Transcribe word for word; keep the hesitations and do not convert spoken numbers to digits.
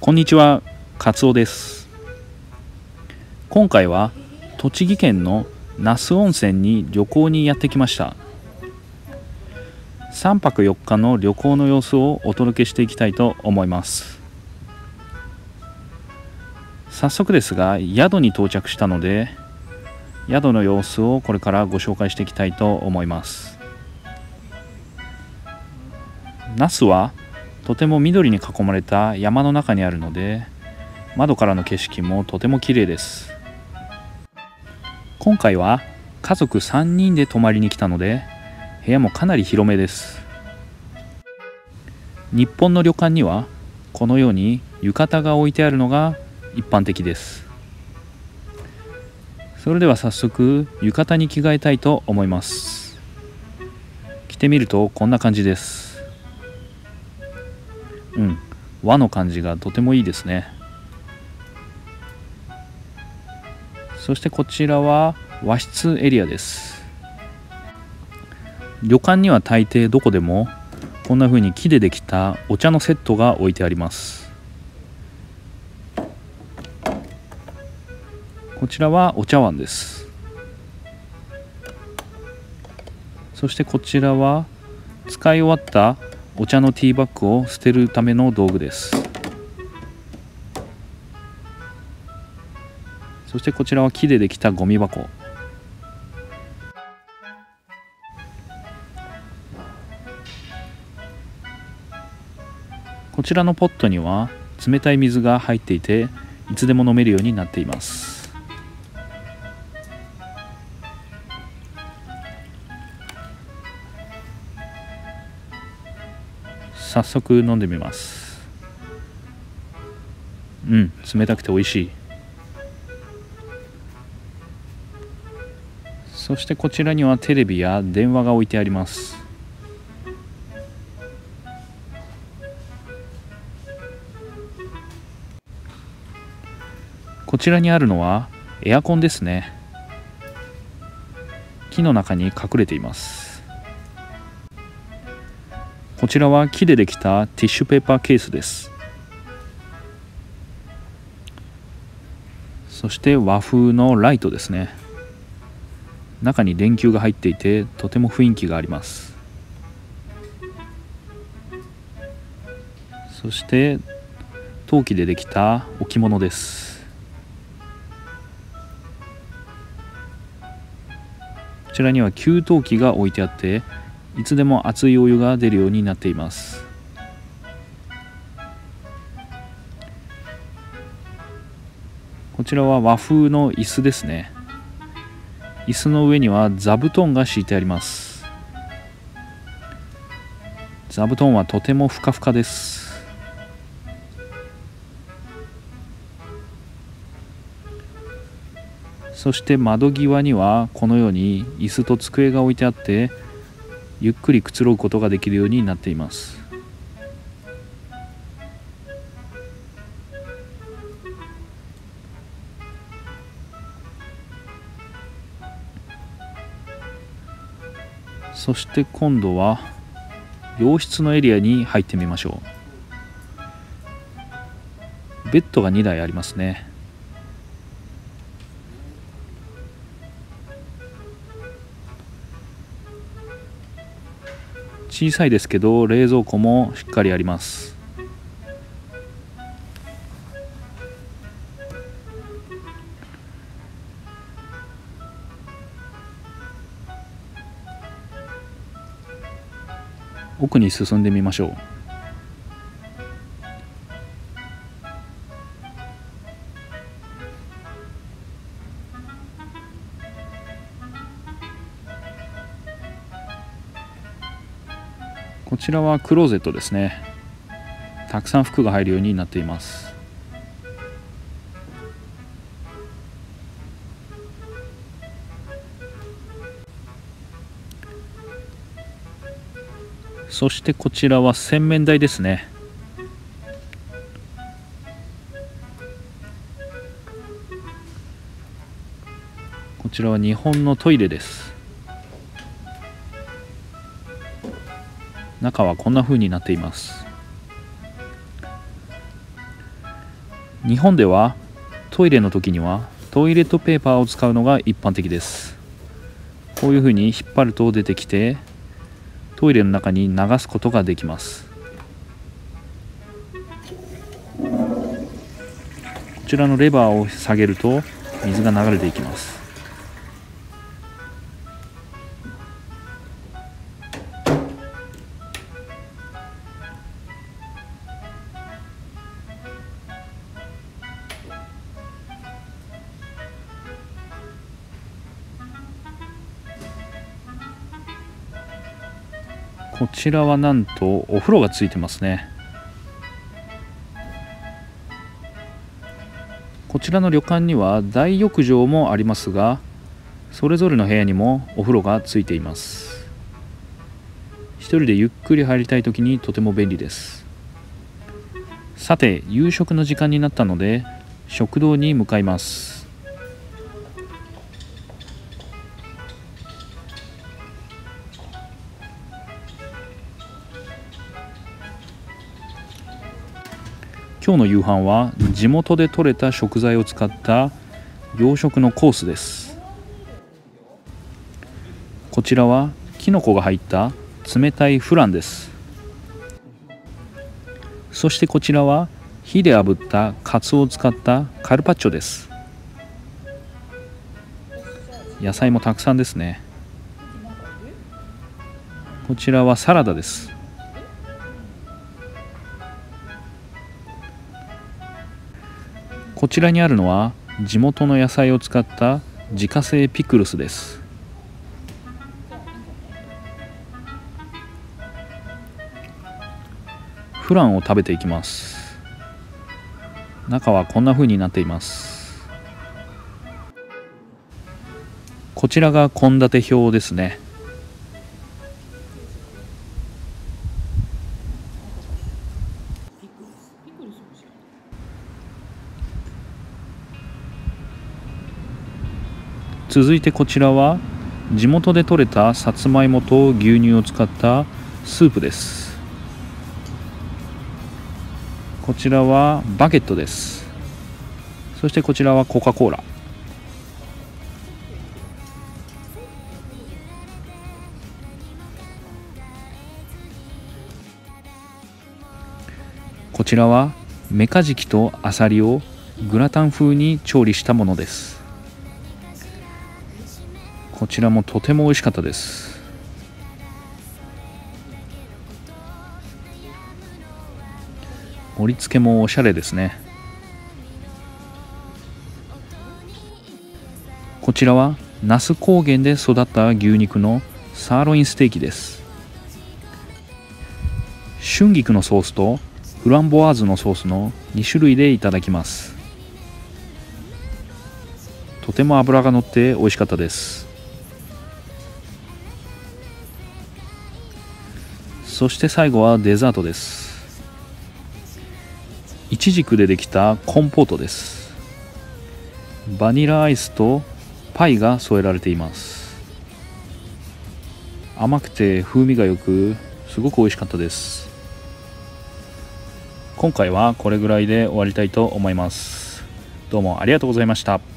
こんにちは、カツオです。今回は栃木県の那須温泉に旅行にやってきました。さんぱくよっかの旅行の様子をお届けしていきたいと思います。早速ですが、宿に到着したので、宿の様子をこれからご紹介していきたいと思います。那須はとても緑に囲まれた山の中にあるので、窓からの景色もとても綺麗です。今回は家族さんにんで泊まりに来たので、部屋もかなり広めです。日本の旅館にはこのように浴衣が置いてあるのが一般的です。それでは早速浴衣に着替えたいと思います。着てみるとこんな感じです。うん、和の感じがとてもいいですね。そしてこちらは和室エリアです。旅館には大抵どこでもこんな風に木でできたお茶のセットが置いてあります。こちらはお茶碗です。そしてこちらは使い終わったお茶のティーバッグを捨てるための道具です。そしてこちらは木でできたゴミ箱。こちらのポットには冷たい水が入っていて、いつでも飲めるようになっています。早速飲んでみます。うん、冷たくて美味しい。そしてこちらにはテレビや電話が置いてあります。こちらにあるのはエアコンですね。木の中に隠れています。こちらは木でできたティッシュペーパーケースです。そして和風のライトですね。中に電球が入っていてとても雰囲気があります。そして陶器でできた置物です。こちらには給湯器が置いてあって、いつでも熱いお湯が出るようになっています。こちらは和風の椅子ですね。椅子の上には座布団が敷いてあります。座布団はとてもふかふかです。そして窓際にはこのように椅子と机が置いてあって、ゆっくりくつろぐことができるようになっています。そして今度は洋室のエリアに入ってみましょう。ベッドがにだいありますね。小さいですけど冷蔵庫もしっかりあります。奥に進んでみましょう。こちらはクローゼットですね。たくさん服が入るようになっています。そしてこちらは洗面台ですね。こちらは日本のトイレです。中はこんな風になっています。 日本ではトイレの時にはトイレットペーパーを使うのが一般的です。こういうふうに引っ張ると出てきてトイレの中に流すことができます。こちらのレバーを下げると水が流れていきます。こちらはなんとお風呂がついてますね。こちらの旅館には大浴場もありますが、それぞれの部屋にもお風呂がついています。一人でゆっくり入りたいときにとても便利です。さて、夕食の時間になったので食堂に向かいます。今日の夕飯は地元で採れた食材を使った洋食のコースです。こちらはきのこが入った冷たいフランです。そしてこちらは火で炙ったカツオを使ったカルパッチョです。野菜もたくさんですね。こちらはサラダです。こちらにあるのは地元の野菜を使った自家製ピクルスです。フランを食べていきます。中はこんな風になっています。こちらが献立表ですね。続いてこちらは地元で採れたさつまいもと牛乳を使ったスープです。こちらはバゲットです。そしてこちらはコカ・コーラ。こちらはメカジキとアサリをグラタン風に調理したものです。こちらもとても美味しかったです。盛り付けもおしゃれですね。こちらは那須高原で育った牛肉のサーロインステーキです。春菊のソースとフランボワーズのソースのに種類でいただきます。とても脂が乗って美味しかったです。そして最後はデザートです。イチジクでできたコンポートです。バニラアイスとパイが添えられています。甘くて風味がよく、すごく美味しかったです。今回はこれぐらいで終わりたいと思います。どうもありがとうございました。